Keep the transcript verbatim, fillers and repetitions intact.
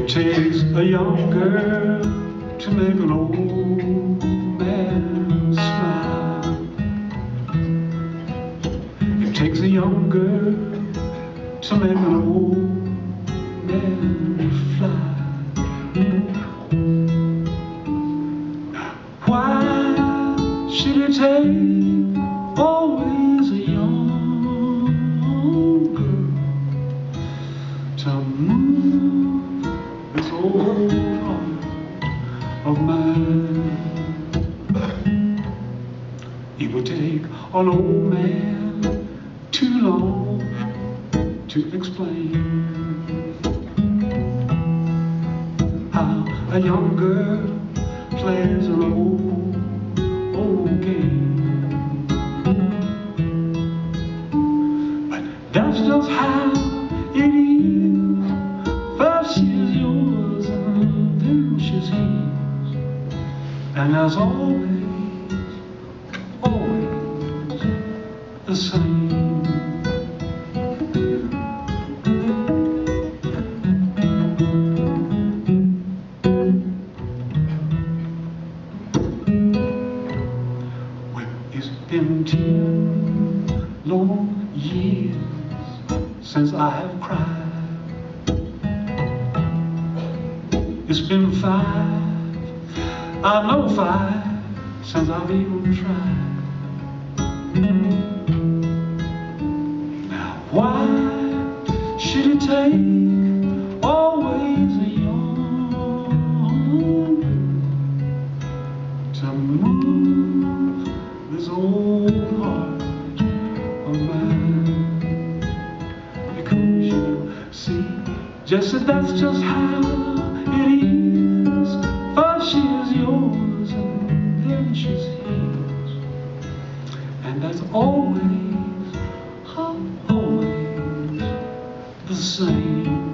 It takes a young girl to make an old man smile. It takes a young girl to make an old man fly. Why should it take always a young girl to move this old heart of mine? It would take an old man too long to explain how a young girl plays an old, old game. But that's just how it is. First she's yours and then she's his. And as always, always the same. It's been ten long years since I have cried. It's been five, I know five, since I've even tried. Now why should it take always a young girl to move this old heart of mine? Because you see, just that that's just how it is. First she is yours and then she's his. And that's always, always the same.